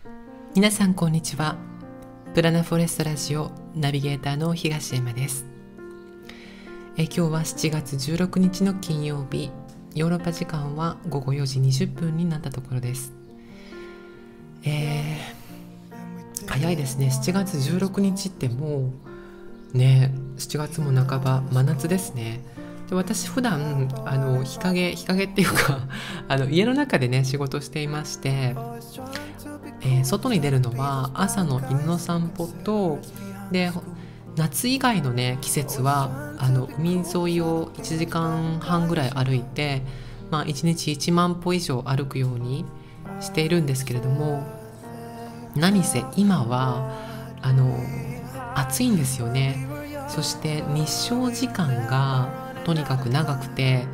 皆さんこんにちは。プラナフォレストラジオナビゲーターの東山です。今日は7月16日の金曜日、ヨーロッパ時間は午後4時20分になったところです。早いですね。7月16日ってもうね、7月も半ば、真夏ですね。で、私普段日陰っていうか家の中でね仕事していまして、外に出るのは朝の犬の散歩と、で夏以外のね季節は海沿いを1時間半ぐらい歩いて、1日1万歩以上歩くようにしているんですけれども、何せ今は暑いんですよね。そして日照時間がとにかく長くて、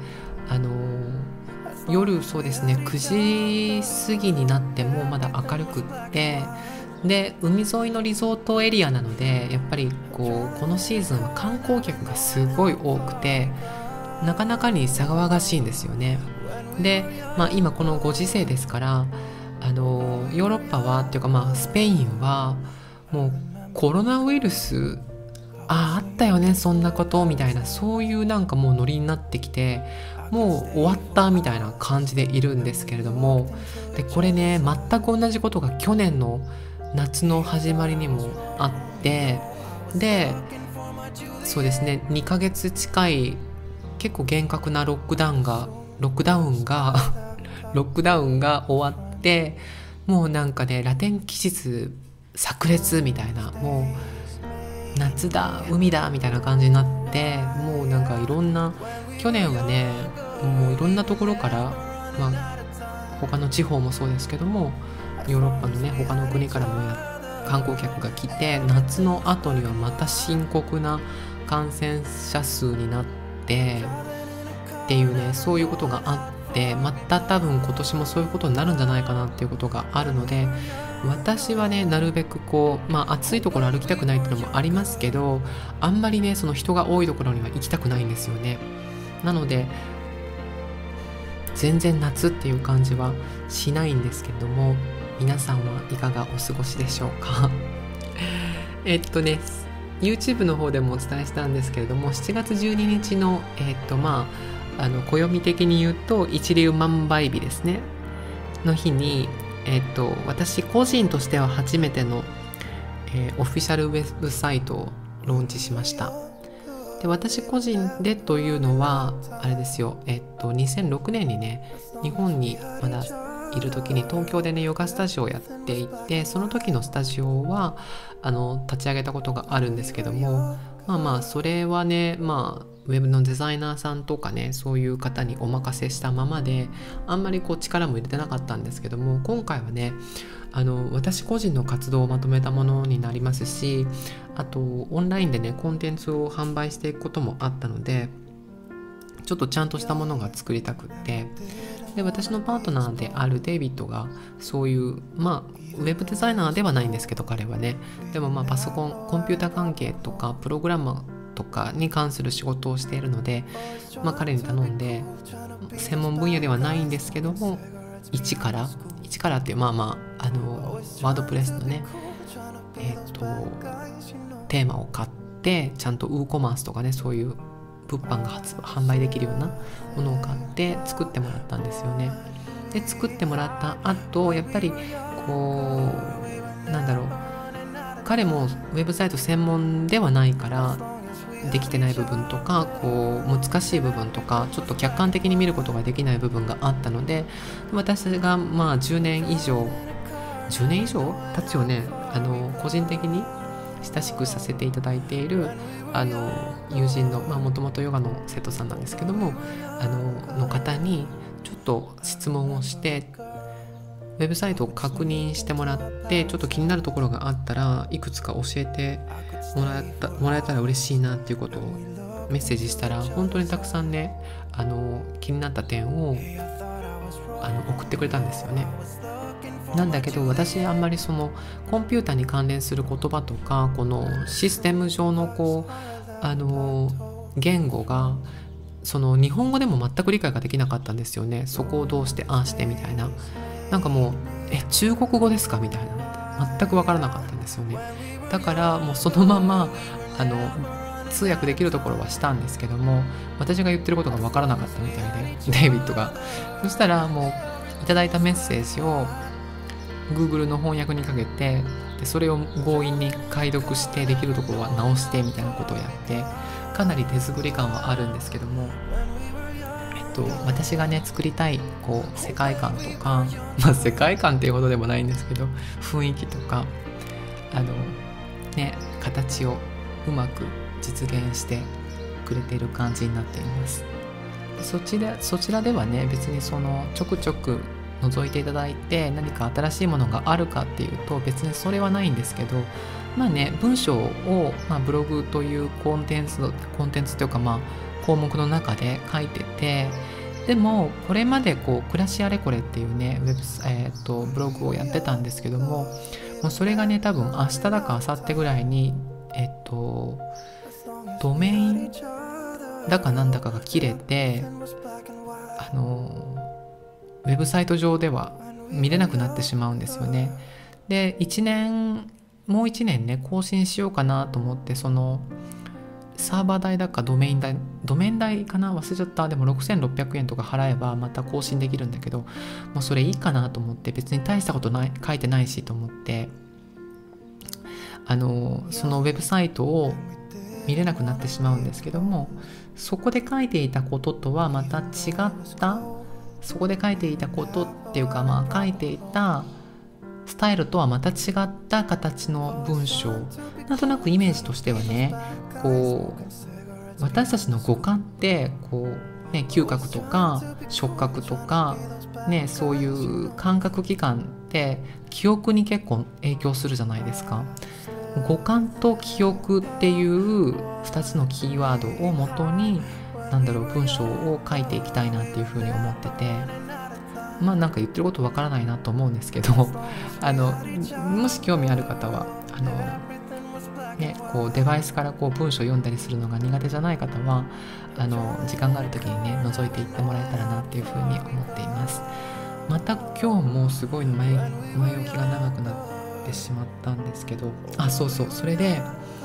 夜そうですね9時過ぎになってもまだ明るくって、で海沿いのリゾートエリアなので、やっぱりこのシーズンは観光客がすごい多くて、なかなかに騒がしいんですよね。で、今このご時世ですから、ヨーロッパはっていうか、スペインはもうコロナウイルスあったよねそんなことみたいな、そういうなんかもうノリになってきて、もう終わったみたいな感じでいるんですけれども、でこれね全く同じことが去年の夏の始まりにもあって、でそうですね2ヶ月近い結構厳格なロックダウンがロックダウンが終わって、もうなんかねラテン気質炸裂みたいな、もう夏だ海だみたいな感じになって、もうなんかいろんな、去年はねもういろんなところから、他の地方もそうですけども、ヨーロッパのね他の国からも観光客が来て、夏の後にはまた深刻な感染者数になってっていうね、そういうことがあって、また多分今年もそういうことになるんじゃないかなっていうことがあるので、私はねなるべく暑いところ歩きたくないっていうのもありますけど、あんまりねその人が多いところには行きたくないんですよね。なので全然夏っていう感じはしないんですけれども、皆さんはいかがお過ごしでしょうか。YouTube の方でもお伝えしたんですけれども、7月12日の暦的に言うと一粒万倍日ですねの日に、私個人としては初めての、オフィシャルウェブサイトをローンチしました。で、私個人でというのはあれですよ、2006年にね日本にまだいる時に東京でねヨガスタジオをやっていて、その時のスタジオは立ち上げたことがあるんですけども、それはねウェブのデザイナーさんとかねそういう方にお任せしたままで、あんまり力も入れてなかったんですけども、今回はね私個人の活動をまとめたものになりますし、あとオンラインでねコンテンツを販売していくこともあったので、ちょっとちゃんとしたものが作りたくって、で私のパートナーであるデイビッドがそういうウェブデザイナーではないんですけど、彼はねでもパソコンコンピューター関係とかプログラマーとかに関する仕事をしているので、彼に頼んで、専門分野ではないんですけども一からっていうワードプレスのねテーマを買って、ちゃんとウーコマースとかねそういう物販が販売できるようなものを買って作ってもらったんですよね。で作ってもらった後、やっぱり彼もウェブサイト専門ではないからできてない部分とか難しい部分とかちょっと客観的に見ることができない部分があったので、私が10年以上経つよね、個人的に親しくさせていただいている友人のもともとヨガの生徒さんなんですけどもの方にちょっと質問をして、ウェブサイトを確認してもらって、ちょっと気になるところがあったらいくつか教えてもらえたら嬉しいなっていうことをメッセージしたら、本当にたくさんね気になった点を送ってくれたんですよね。なんだけど私あんまりそのコンピューターに関連する言葉とかこのシステム上の言語がその日本語でも全く理解ができなかったんですよね。そこをどうしてああしてみたいな、なんかも中国語ですかみたいな、全く分からなかったんですよね。だからもうそのまま通訳できるところはしたんですけども、私が言ってることが分からなかったみたいで、デイビッドが。そしたらもういただいたメッセージを Google の翻訳にかけて、でそれを強引に解読してできるところは直してみたいなことをやって、かなり手作り感はあるんですけども、私がね作りたいこう世界観とか、世界観っていうほどでもないんですけど、雰囲気とか形をうまく実現してくれている感じになっています。そちらではね、別にそのちょくちょく覗いていただいて何か新しいものがあるかっていうと、別にそれはないんですけど、文章を、ブログというコンテンツというか、項目の中で書いてて、でもこれまでこう暮らしあれこれっていうねブログをやってたんですけども、もうそれがね多分明日だか明後日ぐらいにドメインだかなんだかが切れて、ウェブサイト上では見れなくなってしまうんですよね。でもう1年ね更新しようかなと思って、そのサーバー代だかドメイン代かな、忘れちゃった。でも6600円とか払えばまた更新できるんだけど、もうそれいいかなと思って、別に大したこと書いてないしと思って、そのウェブサイトを見れなくなってしまうんですけども、そこで書いていたこととはまた違った、そこで書いていたことっていうか、書いていたスタイルとはまた違った形の文章、なんとなくイメージとしてはね、こう私たちの五感ってこう、嗅覚とか触覚とか、そういう感覚器官って記憶に結構影響するじゃないですか。五感と記憶っていう2つのキーワードをもとに文章を書いていきたいなっていうふうに思ってて、なんか言ってることわからないなと思うんですけどもし興味ある方はこうデバイスからこう文章を読んだりするのが苦手じゃない方は時間がある時にね覗いていってもらえたらなっていうふうに思っています。また今日もすごい前置きが長くなってしまったんですけど、それで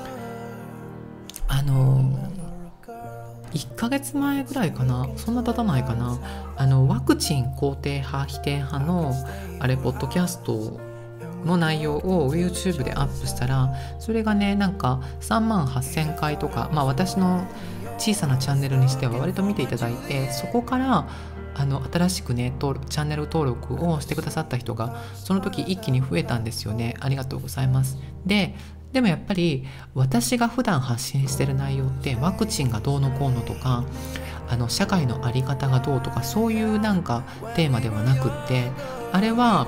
1ヶ月前ぐらいかな、そんな経たないかな、ワクチン肯定派否定派のポッドキャストの内容を YouTube でアップしたら、それがね3万8000回とか、私の小さなチャンネルにしては割と見ていただいて、そこから新しくねチャンネル登録をしてくださった人がその時一気に増えたんですよね。ありがとうございます。でもやっぱり私が普段発信してる内容ってワクチンがどうのこうのとか社会の在り方がどうとか、そういうテーマではなくって、あれは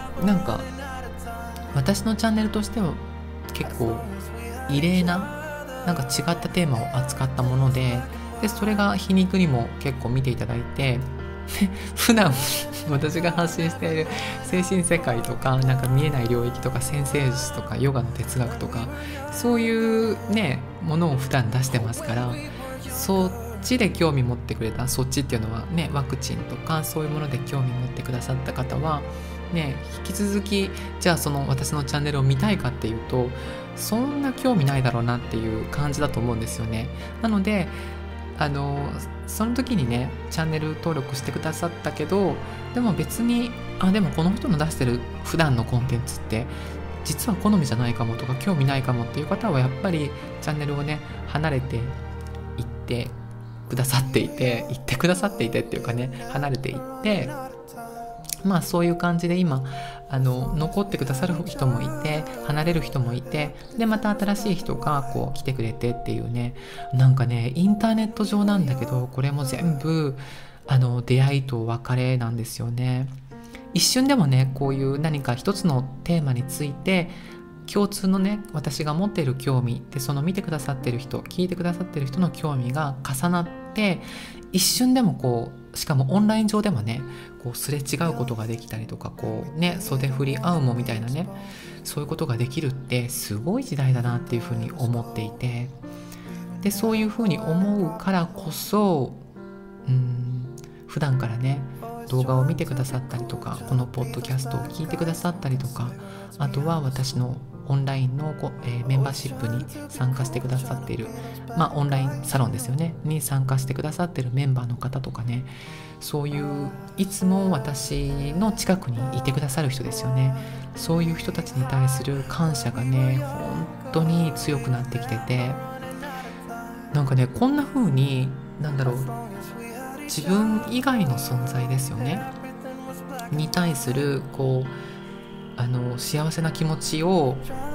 私のチャンネルとしては結構異例な違ったテーマを扱ったもので、それが皮肉にも結構見ていただいて、普段私が発信している精神世界とか見えない領域とか占星術とかヨガの哲学とか、そういうねものを普段出してますから、そっちで興味持ってくれた、そっちっていうのはねワクチンとかそういうもので興味持ってくださった方はね、引き続きじゃあその私のチャンネルを見たいかっていうと、そんな興味ないだろうなっていう感じだと思うんですよね。なのでその時にねチャンネル登録してくださったけど、でも別にでもこの人の出してる普段のコンテンツって実は好みじゃないかもとか興味ないかもっていう方はやっぱりチャンネルをね離れていってくださっていてっていうかね、離れていって、そういう感じで今残ってくださる人もいて離れる人もいて、でまた新しい人がこう来てくれてっていうね、インターネット上なんだけど、これも全部出会いと別れなんですよね。一瞬でもねこういう何か一つのテーマについて共通のね私が持っている興味で、その見てくださってる人聞いてくださってる人の興味が重なって、一瞬でもこうしかもオンライン上でもねこうすれ違うことができたりとか、こうね袖振り合うもみたいなね、そういうことができるってすごい時代だなっていうふうに思っていて、でそういうふうに思うからこそ普段からね動画を見てくださったりとか、このポッドキャストを聞いてくださったりとか、あとは私のオンラインのメンバーシップに参加してくださっている、オンラインサロンですよねに参加してくださっているメンバーの方とかね、そういういつも私の近くにいてくださる人ですよね。そういう人たちに対する感謝がね本当に強くなってきてて、なんかねこんな風に自分以外の存在ですよねに対する幸せな気持ちを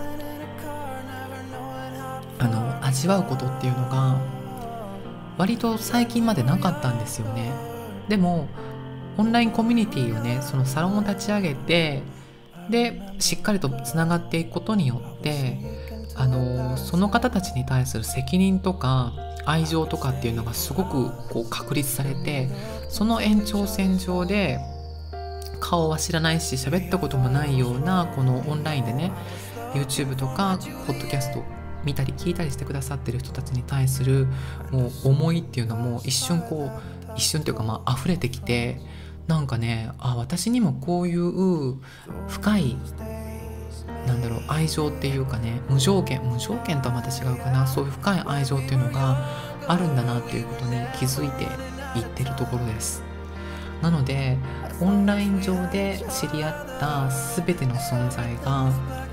味わうことっていうのが割と最近までなかったんですよね。でもオンラインコミュニティをね、そのサロンを立ち上げて、でしっかりとつながっていくことによってその方たちに対する責任とか愛情とかっていうのがすごく確立されて、その延長線上で顔は知らないし喋ったこともないようなこのオンラインでね YouTube とかポッドキャスト見たり聞いたりしてくださってる人たちに対するもう思いっていうのも一瞬というか溢れてきて、なんかね私にもこういう深い愛情っていうかね、無条件とはまた違うかな、そういう深い愛情っていうのがあるんだなっていうことに気づいていってるところです。なのでオンライン上で知り合った全ての存在が、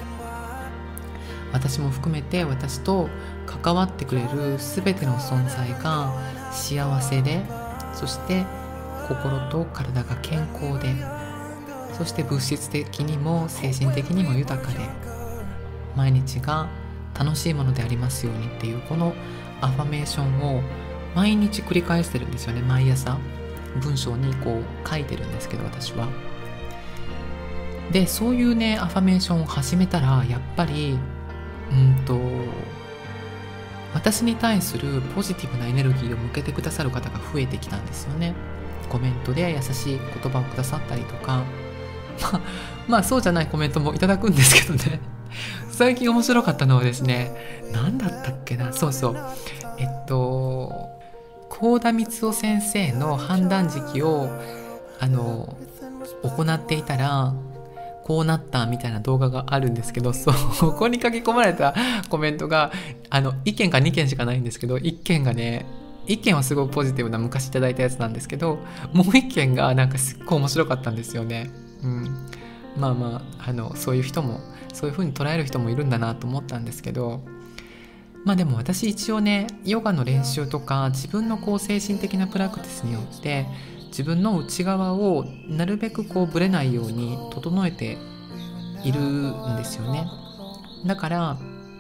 私も含めて私と関わってくれる全ての存在が幸せで、そして心と体が健康で、そして物質的にも精神的にも豊かで、毎日が楽しいものでありますようにっていうこのアファメーションを毎日繰り返してるんですよね。毎朝文章に書いてるんですけど、私は。でそういうねアファメーションを始めたら、やっぱり私に対するポジティブなエネルギーを向けてくださる方が増えてきたんですよね。コメントで優しい言葉をくださったりとか、そうじゃないコメントもいただくんですけどね最近面白かったのはですね、何だったっけな、幸田光夫先生の判断時期を行っていたらこうなったみたいな動画があるんですけど、そこに書き込まれたコメントが1件か2件しかないんですけど、1件はすごいポジティブな昔いただいたやつなんですけど、もう1件がすっごい面白かったんですよね。そういう人もそういう風に捉える人もいるんだなと思ったんですけど、でも私一応ねヨガの練習とか自分の精神的なプラクティスによって自分の内側をなるべくブレないように整えているんですよね。だから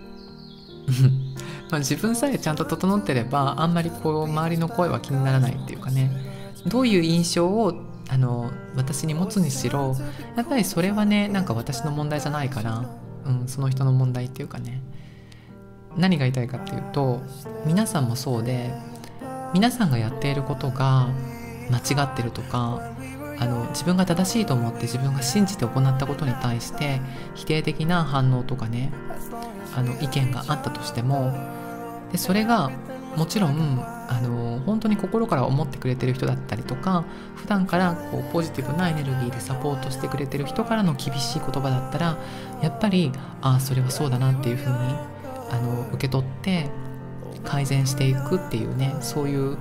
自分さえちゃんと整ってればあんまり周りの声は気にならないっていうかね、どういう印象を私に持つにしろ、やっぱりそれはね私の問題じゃないから、その人の問題っていうかね、何が言いたいかっていうと、皆さんもそうで、皆さんがやっていることが間違ってるとか、自分が正しいと思って自分が信じて行ったことに対して否定的な反応とかね、意見があったとしても、でそれがもちろん本当に心から思ってくれてる人だったりとか、普段からポジティブなエネルギーでサポートしてくれてる人からの厳しい言葉だったら、やっぱりそれはそうだなっていうふうに受け取って改善していくっていうね、そういう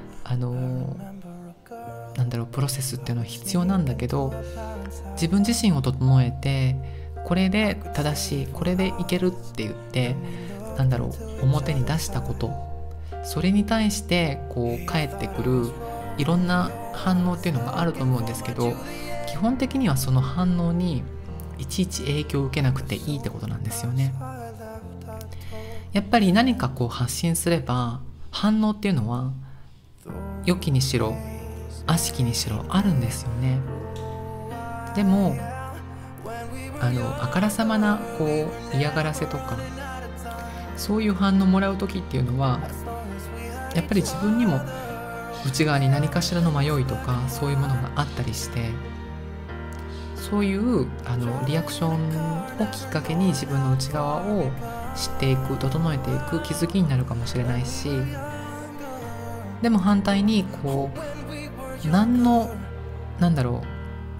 プロセスっていうのは必要なんだけど、自分自身を整えてこれで正しい、これでいけるって言って表に出したこと、それに対して返ってくるいろんな反応っていうのがあると思うんですけど、基本的にはその反応にいちいち影響を受けなくていいってことなんですよね。やっぱり何か発信すれば反応っていうのは良きにしろ悪しきにしろあるんですよね。でもあからさまな嫌がらせとかそういう反応もらう時っていうのは、やっぱり自分にも内側に何かしらの迷いとかそういうものがあったりして、そういうリアクションをきっかけに自分の内側を知っていく、整えていく気づきになるかもしれないし、でも反対に何のなんだろう、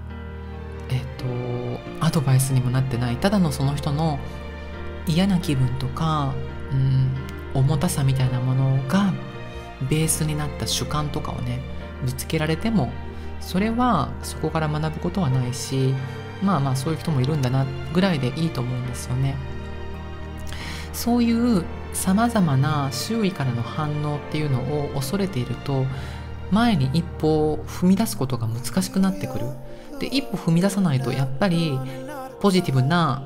アドバイスにもなってない、ただのその人の嫌な気分とか、重たさみたいなものがベースになった主観とかをねぶつけられても、それはそこから学ぶことはないし、まあまあそういう人もいるんだなぐらいでいいと思うんですよね。そういうさまざまな周囲からの反応っていうのを恐れていると、前に一歩踏み出すことが難しくなってくる。で、一歩踏み出さないとやっぱりポジティブな、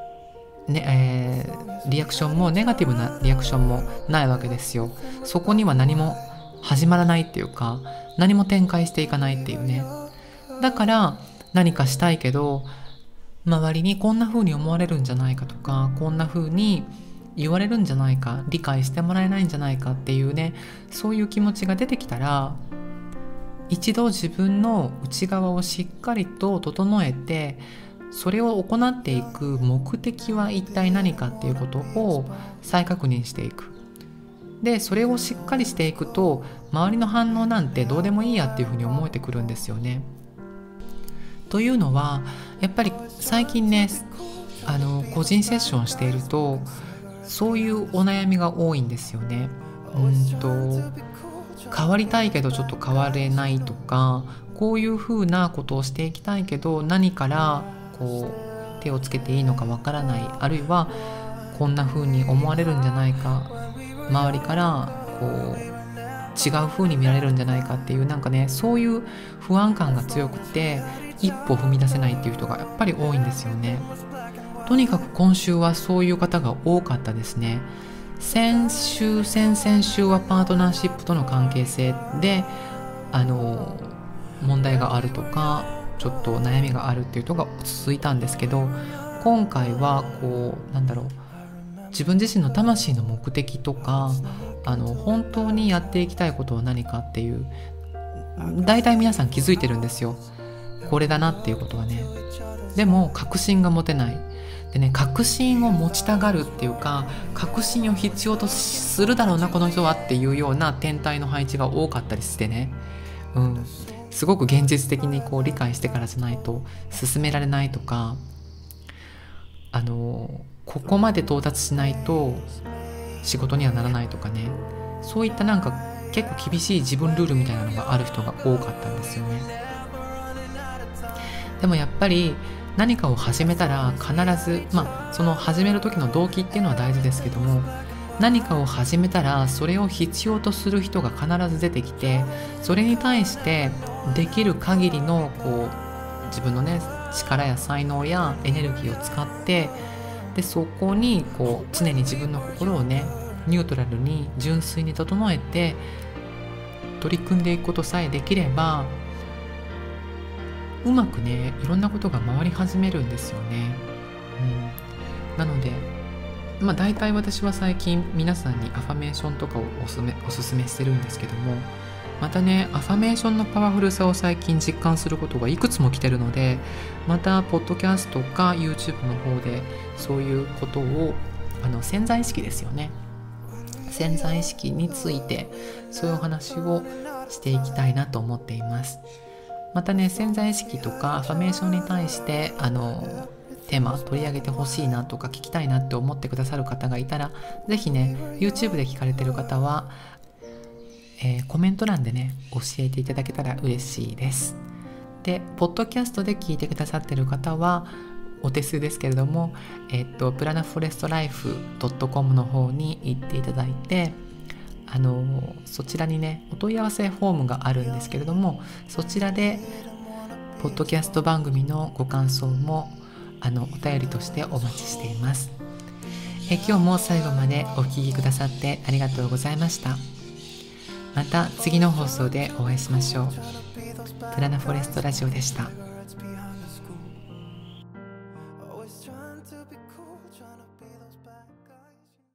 リアクションもネガティブなリアクションもないわけですよ。そこには何も始まらないっていうか、何も展開していかないっていうね。だから何かしたいけど、周りにこんな風に思われるんじゃないかとか、こんな風に言われるんじゃないか、理解してもらえないんじゃないかっていうね、そういう気持ちが出てきたら、一度自分の内側をしっかりと整えて、それを行っていく目的は一体何かっていうことを再確認していく。で、それをしっかりしていくと、周りの反応なんてどうでもいいやっていうふうに思えてくるんですよね。というのは、やっぱり最近ね、個人セッションしていると、そういうお悩みが多いんですよね。変わりたいけどちょっと変われないとか、こういうふうなことをしていきたいけど何からこう手をつけていいのかわからない、あるいはこんなふうに思われるんじゃないか、周りからこう違うふうに見られるんじゃないかっていう、なんかね、そういう不安感が強くて一歩踏み出せないっていう人がやっぱり多いんですよね。とにかく今週はそういう方が多かったですね。先週先々週はパートナーシップとの関係性で問題があるとか、ちょっと悩みがあるっていう人が続いたんですけど、今回は自分自身の魂の目的とか、本当にやっていきたいことは何かっていう、大体皆さん気づいてるんですよ、これだなっていうことはね。でも確信が持てない。でね、確信を持ちたがるっていうか、確信を必要とするだろうなこの人はっていうような天体の配置が多かったりしてね、すごく現実的にこう理解してからじゃないと進められないとか、ここまで到達しないと仕事にはならないとかね、そういった結構厳しい自分ルールみたいなのがある人が多かったんですよね。でもやっぱり何かを始めたら必ず、その始める時の動機っていうのは大事ですけども、何かを始めたらそれを必要とする人が必ず出てきて、それに対してできる限りの自分のね力や才能やエネルギーを使って、でそこに常に自分の心をねニュートラルに純粋に整えて取り組んでいくことさえできれば、うまくねいろんなことが回り始めるんですよね。なので大体私は最近皆さんにアファメーションとかをおすすめしてるんですけども、またねアファメーションのパワフルさを最近実感することがいくつも来てるので、またポッドキャストか YouTube の方でそういうことを潜在意識ですよね、潜在意識についてそういうお話をしていきたいなと思っています。またね、潜在意識とかアファメーションに対してテーマ取り上げてほしいなとか聞きたいなって思ってくださる方がいたら、ぜひね YouTube で聞かれてる方は、コメント欄でね教えていただけたら嬉しいです。で、ポッドキャストで聞いてくださってる方はお手数ですけれども、プラナフォレストライフ .com の方に行っていただいて、そちらにねお問い合わせフォームがあるんですけれども、そちらでポッドキャスト番組のご感想もお便りとしてお待ちしています。今日も最後までお聞きくださってありがとうございました。また次の放送でお会いしましょう。プラナフォレストラジオでした。